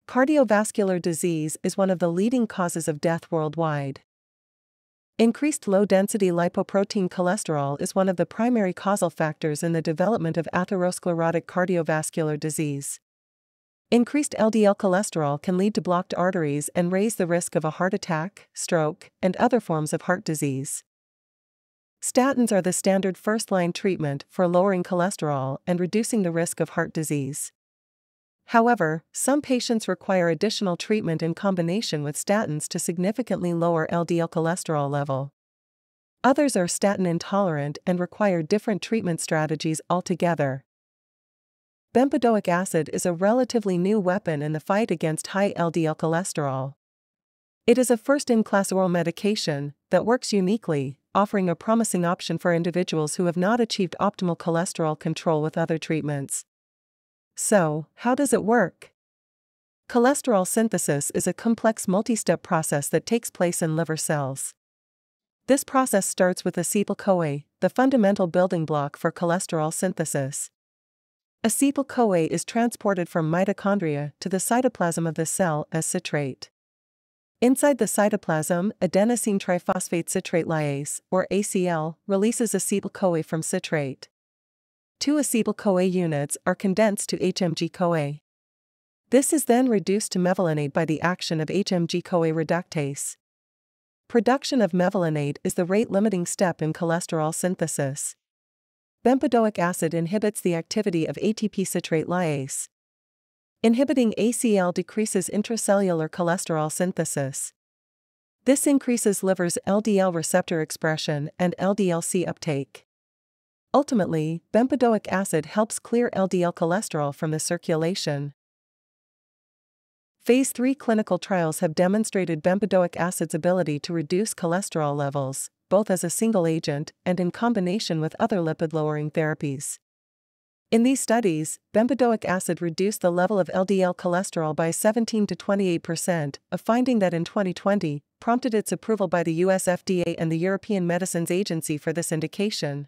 Cardiovascular disease is one of the leading causes of death worldwide. Increased low-density lipoprotein cholesterol is one of the primary causal factors in the development of atherosclerotic cardiovascular disease. Increased LDL cholesterol can lead to blocked arteries and raise the risk of a heart attack, stroke, and other forms of heart disease. Statins are the standard first-line treatment for lowering cholesterol and reducing the risk of heart disease. However, some patients require additional treatment in combination with statins to significantly lower LDL cholesterol level. Others are statin intolerant and require different treatment strategies altogether. Bempedoic acid is a relatively new weapon in the fight against high LDL cholesterol. It is a first-in-class oral medication that works uniquely, offering a promising option for individuals who have not achieved optimal cholesterol control with other treatments. So, how does it work? Cholesterol synthesis is a complex multi-step process that takes place in liver cells. This process starts with acetyl-CoA, the fundamental building block for cholesterol synthesis. Acetyl-CoA is transported from mitochondria to the cytoplasm of the cell as citrate. Inside the cytoplasm, adenosine triphosphate citrate lyase, or ACL, releases acetyl-CoA from citrate. 2 acetyl-CoA units are condensed to HMG-CoA. This is then reduced to mevalonate by the action of HMG-CoA reductase. Production of mevalonate is the rate-limiting step in cholesterol synthesis. Bempedoic acid inhibits the activity of ATP citrate lyase. Inhibiting ACL decreases intracellular cholesterol synthesis. This increases liver's LDL receptor expression and LDL-C uptake. Ultimately, bempedoic acid helps clear LDL cholesterol from the circulation. Phase 3 clinical trials have demonstrated bempedoic acid's ability to reduce cholesterol levels, both as a single agent and in combination with other lipid-lowering therapies. In these studies, bempedoic acid reduced the level of LDL cholesterol by 17 to 28%, a finding that in 2020 prompted its approval by the US FDA and the European Medicines Agency for this indication.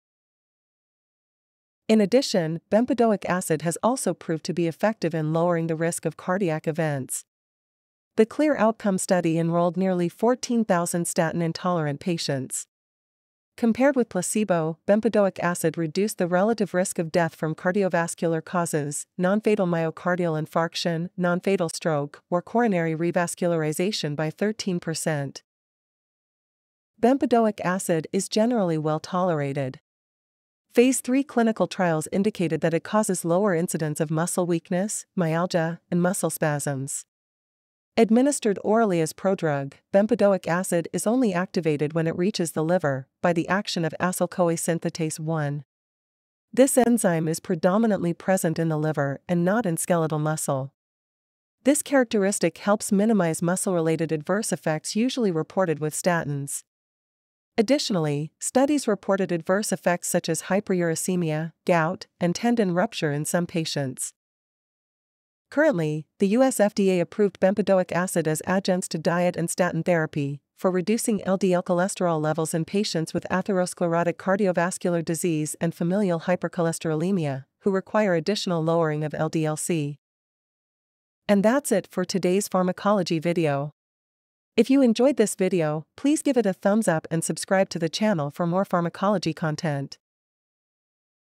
In addition, bempedoic acid has also proved to be effective in lowering the risk of cardiac events. The CLEAR Outcome study enrolled nearly 14,000 statin-intolerant patients. Compared with placebo, bempedoic acid reduced the relative risk of death from cardiovascular causes, nonfatal myocardial infarction, nonfatal stroke, or coronary revascularization by 13%. Bempedoic acid is generally well tolerated. Phase 3 clinical trials indicated that it causes lower incidence of muscle weakness, myalgia, and muscle spasms. Administered orally as prodrug, bempedoic acid is only activated when it reaches the liver, by the action of acyl-CoA synthetase 1. This enzyme is predominantly present in the liver and not in skeletal muscle. This characteristic helps minimize muscle-related adverse effects usually reported with statins. Additionally, studies reported adverse effects such as hyperuricemia, gout, and tendon rupture in some patients. Currently, the US FDA approved bempedoic acid as adjuncts to diet and statin therapy for reducing LDL cholesterol levels in patients with atherosclerotic cardiovascular disease and familial hypercholesterolemia who require additional lowering of LDL-C. And that's it for today's pharmacology video. If you enjoyed this video, please give it a thumbs up and subscribe to the channel for more pharmacology content.